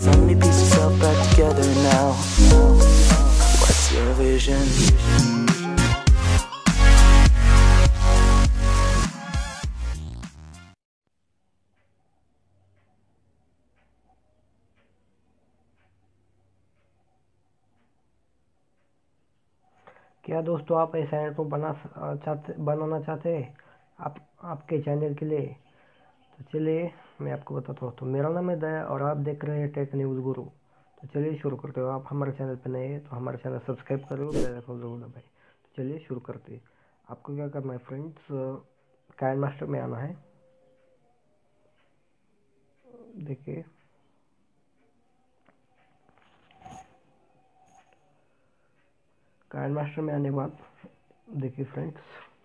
Finally piece yourself back together now. What's your vision? क्या दोस्तों आप ऐसा इंट्रो बनाना चाहते हैं आपके चैनल के लिए? तो चलिए मैं आपको बताता हूँ। तो मेरा नाम है दया और आप देख रहे हैं टेक न्यूज़ गुरु। तो चलिए शुरू करते हो। आप हमारे चैनल पर नए हैं तो हमारे चैनल सब्सक्राइब कर लो, बेल आइकन जरूर दबाएं। तो चलिए शुरू करते हैं। आपको क्या करना है फ्रेंड्स, काइंड मास्टर में आना है। देखिए काइंड मास्टर में आने के बाद देखिए फ्रेंड्स,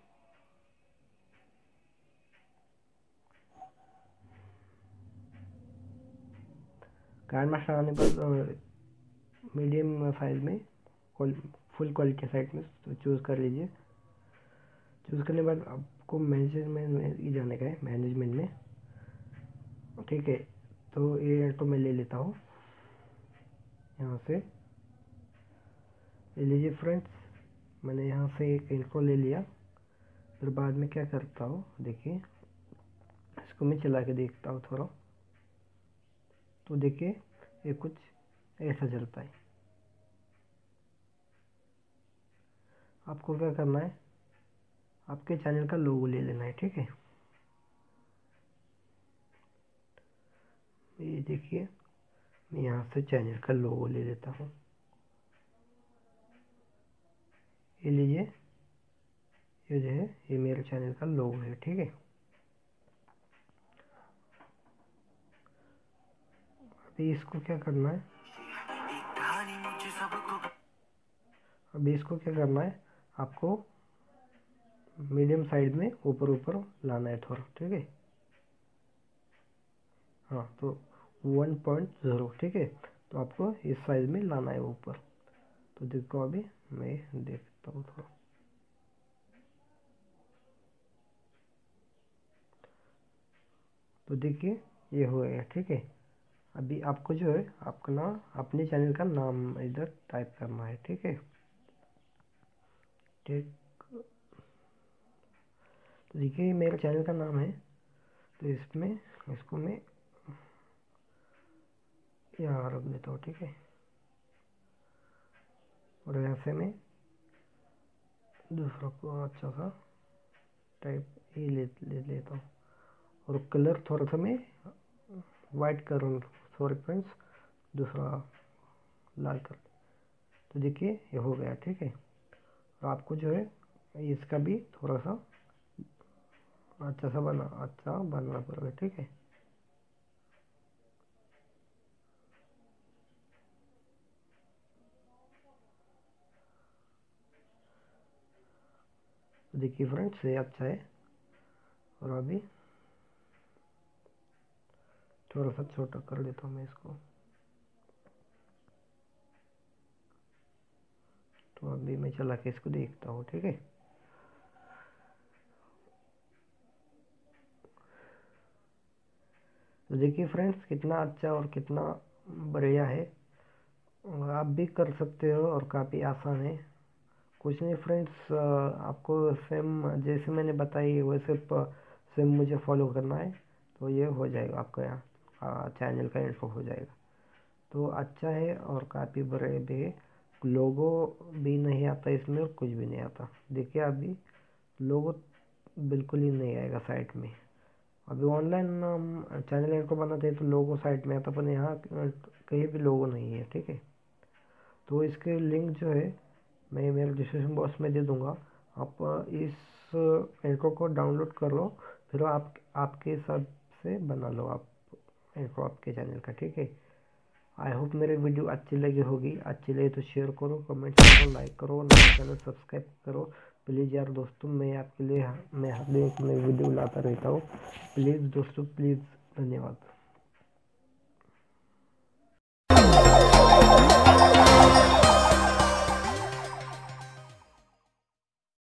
काइंड मास्टर आने के बाद मीडियम साइज में फुल क्वालिटी साइट में तो चूज़ कर लीजिए। चूज़ करने के बाद आपको मैनेजमेंट में ही जाने का है, मैनेजमेंट में। ठीक है, तो ये इंट्रो मैं ले लेता हूँ यहाँ से। ले लीजिए फ्रेंड्स, मैंने यहाँ से एक इंट्रो ले लिया। फिर बाद में क्या करता हूँ देखिए, इसको मैं चला के देखता हूँ थोड़ा। तो देखिए ये कुछ ऐसा चलता है। आपको क्या करना है, आपके चैनल का लोगो ले लेना है। ठीक है, ये देखिए मैं यहाँ से चैनल का लोगो ले लेता हूँ। ये लीजिए, ये जो है ये मेरे चैनल का लोगो है। ठीक है, अभी इसको क्या करना है, आपको मीडियम साइज में ऊपर ऊपर लाना है थोड़ा। ठीक है, हाँ तो 1.0। ठीक है, तो आपको इस साइज में लाना है ऊपर। तो देखो अभी मैं देखता हूँ थोड़ा। तो देखिए ये हो गया। ठीक है, अभी आपको जो है अपना अपने चैनल का नाम इधर टाइप करना है। ठीक है, ठीक। तो देखिए मेरे चैनल का नाम है, तो इसमें इसको मैं यहाँ रख देता हूँ। ठीक है, और यहाँ से मैं दूसरा को अच्छा सा टाइप ये ले लेता हूँ। और कलर थोड़ा सा मैं वाइट करूँ, सॉरी फ्रेंड्स, दूसरा लाल कर। तो देखिए ये हो गया। ठीक है, और आपको जो है इसका भी थोड़ा सा अच्छा बनना पड़ेगा। ठीक है, तो देखिए फ्रेंड्स ये अच्छा है। और अभी थोड़ा सा छोटा कर देता हूँ मैं इसको। तो अभी मैं चला के इसको देखता हूँ। ठीक है, तो देखिए फ्रेंड्स कितना अच्छा और कितना बढ़िया है। और आप भी कर सकते हो और काफ़ी आसान है। कुछ नहीं फ्रेंड्स, आपको सेम जैसे मैंने बताई वैसे सेम मुझे फॉलो करना है। तो ये हो जाएगा आपका, यहाँ चैनल का इंट्रो हो जाएगा। तो अच्छा है और काफ़ी बड़े भी है। लोगो भी नहीं आता इसमें और कुछ भी नहीं आता। देखिए अभी लोगो बिल्कुल ही नहीं आएगा साइट में। अभी ऑनलाइन हम चैनल इंट्रो बनाते हैं तो लोगो साइट में आता, पर यहाँ कहीं भी लोगो नहीं है। ठीक है, तो इसके लिंक जो है मैं मेरे डिस्क्रिप्शन बॉक्स में दे दूँगा। आप इस इंट्रो को डाउनलोड कर लो, फिर आपके हिसाब से बना लो आप इंट्रो आपके चैनल का। ठीक है, आई होप मेरी वीडियो अच्छी लगी होगी। अच्छी लगी तो शेयर करो, कमेंट करो, लाइक करो, मेरे चैनल सब्सक्राइब करो प्लीज़ यार दोस्तों। मैं आपके लिए मैं हर दिन एक नई वीडियो लाता रहता हूँ। प्लीज़ दोस्तों, प्लीज़, धन्यवाद।